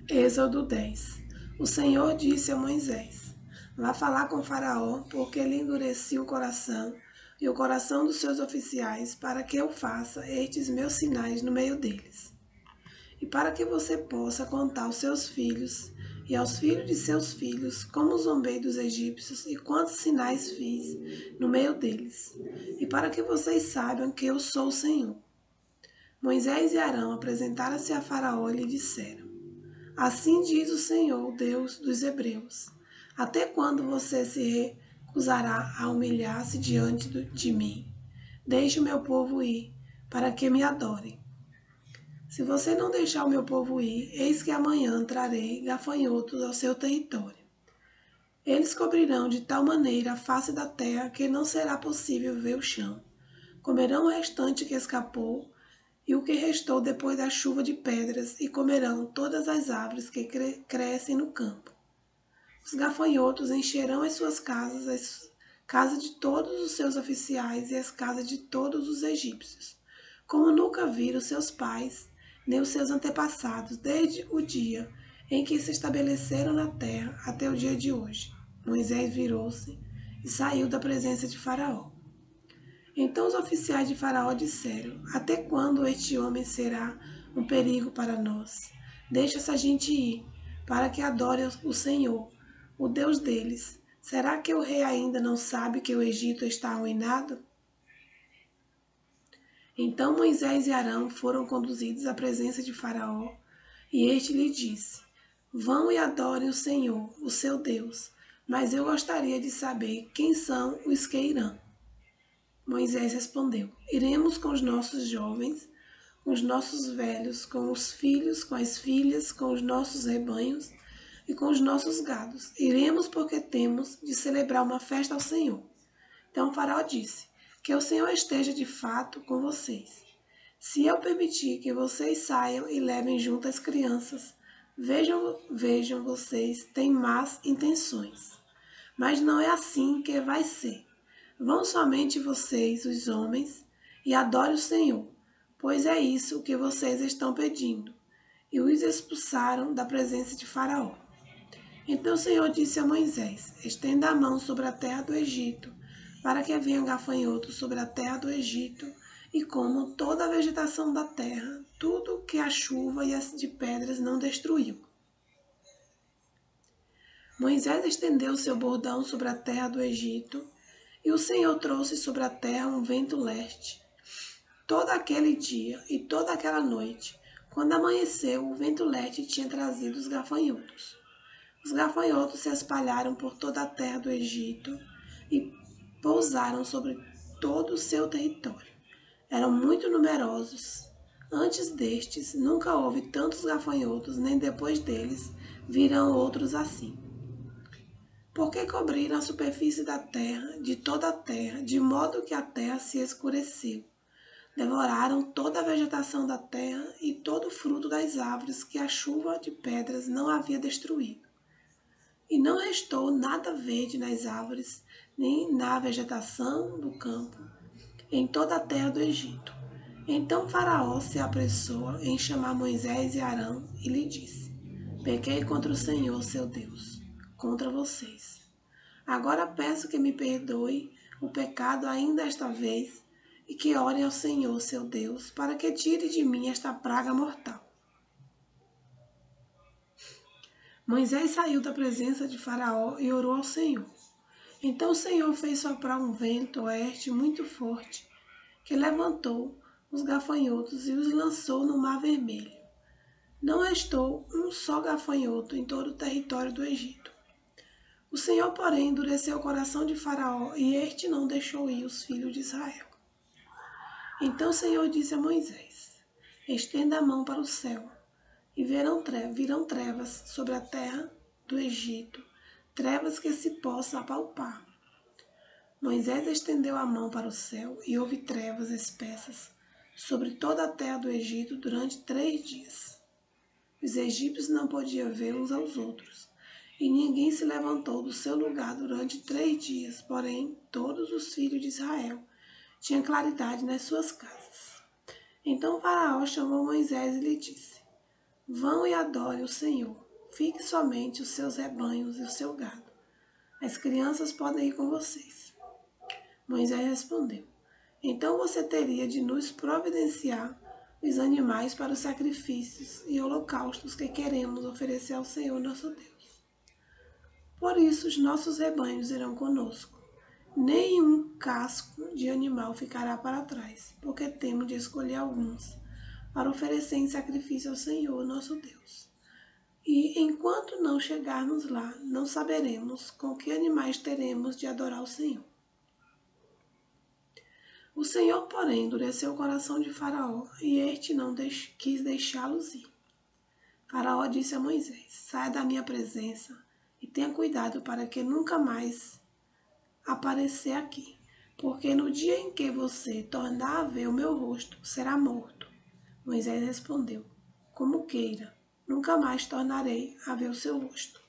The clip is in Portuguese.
Êxodo 10. O Senhor disse a Moisés: Vá falar com Faraó, porque ele endureceu o coração e o coração dos seus oficiais, para que eu faça estes meus sinais no meio deles. E para que você possa contar aos seus filhos e aos filhos de seus filhos como zombei dos egípcios e quantos sinais fiz no meio deles. E para que vocês saibam que eu sou o Senhor. Moisés e Arão apresentaram-se a Faraó e lhe disseram: Assim diz o Senhor, Deus dos Hebreus: Até quando você se recusará a humilhar-se diante de mim? Deixe o meu povo ir, para que me adorem. Se você não deixar o meu povo ir, eis que amanhã trarei gafanhotos ao seu território. Eles cobrirão de tal maneira a face da terra que não será possível ver o chão. Comerão o restante que escapou e o que restou depois da chuva de pedras, e comerão todas as árvores que crescem no campo. Os gafanhotos encherão as suas casas, as casas de todos os seus oficiais e as casas de todos os egípcios, como nunca viram seus pais, nem os seus antepassados, desde o dia em que se estabeleceram na terra até o dia de hoje. Moisés virou-se e saiu da presença de Faraó. Então os oficiais de Faraó disseram: Até quando este homem será um perigo para nós? Deixa essa gente ir, para que adore o Senhor, o Deus deles. Será que o rei ainda não sabe que o Egito está arruinado? Então Moisés e Arão foram conduzidos à presença de Faraó, e este lhe disse: Vão e adorem o Senhor, o seu Deus, mas eu gostaria de saber quem são os que irão. Moisés respondeu: Iremos com os nossos jovens, com os nossos velhos, com os filhos, com as filhas, com os nossos rebanhos e com os nossos gados. Iremos porque temos de celebrar uma festa ao Senhor. Então o Faraó disse: Que o Senhor esteja de fato com vocês. Se eu permitir que vocês saiam e levem junto as crianças, vejam vocês têm más intenções. Mas não é assim que vai ser. Vão somente vocês, os homens, e adore o Senhor, pois é isso que vocês estão pedindo. E os expulsaram da presença de Faraó. Então o Senhor disse a Moisés: Estenda a mão sobre a terra do Egito, para que venham gafanhotos sobre a terra do Egito, e comam toda a vegetação da terra, tudo que a chuva e as de pedras não destruiu. Moisés estendeu seu bordão sobre a terra do Egito, e o Senhor trouxe sobre a terra um vento leste. Todo aquele dia e toda aquela noite, quando amanheceu, o vento leste tinha trazido os gafanhotos. Os gafanhotos se espalharam por toda a terra do Egito e pousaram sobre todo o seu território. Eram muito numerosos. Antes destes, nunca houve tantos gafanhotos, nem depois deles virão outros assim. Porque cobriram a superfície da terra, de toda a terra, de modo que a terra se escureceu. Devoraram toda a vegetação da terra e todo o fruto das árvores que a chuva de pedras não havia destruído. E não restou nada verde nas árvores, nem na vegetação do campo, em toda a terra do Egito. Então Faraó se apressou em chamar Moisés e Arão e lhe disse: Pequei contra o Senhor, seu Deus, contra vocês. Agora peço que me perdoe o pecado ainda esta vez e que orem ao Senhor, seu Deus, para que tire de mim esta praga mortal. Moisés saiu da presença de Faraó e orou ao Senhor. Então o Senhor fez soprar um vento oeste muito forte, que levantou os gafanhotos e os lançou no Mar Vermelho. Não restou um só gafanhoto em todo o território do Egito. O Senhor, porém, endureceu o coração de Faraó, e este não deixou ir os filhos de Israel. Então o Senhor disse a Moisés: Estenda a mão para o céu, e virão trevas sobre a terra do Egito, trevas que se possam apalpar. Moisés estendeu a mão para o céu, e houve trevas espessas sobre toda a terra do Egito durante 3 dias. Os egípcios não podiam ver uns aos outros, e ninguém se levantou do seu lugar durante 3 dias, porém todos os filhos de Israel tinham claridade nas suas casas. Então Faraó chamou Moisés e lhe disse: Vão e adorem o Senhor. Fique somente os seus rebanhos e o seu gado. As crianças podem ir com vocês. Moisés respondeu: então você teria de nos providenciar os animais para os sacrifícios e holocaustos que queremos oferecer ao Senhor nosso Deus. Por isso os nossos rebanhos irão conosco. Nenhum casco de animal ficará para trás, porque temos de escolher alguns para oferecer em sacrifício ao Senhor nosso Deus. E enquanto não chegarmos lá, não saberemos com que animais teremos de adorar o Senhor. O Senhor, porém, endureceu o coração de Faraó, e este não quis deixá-los ir. Faraó disse a Moisés: saia da minha presença e tenha cuidado para que nunca mais aparecer aqui, porque no dia em que você tornar a ver o meu rosto, será morto. Moisés respondeu: como queira, nunca mais tornarei a ver o seu rosto.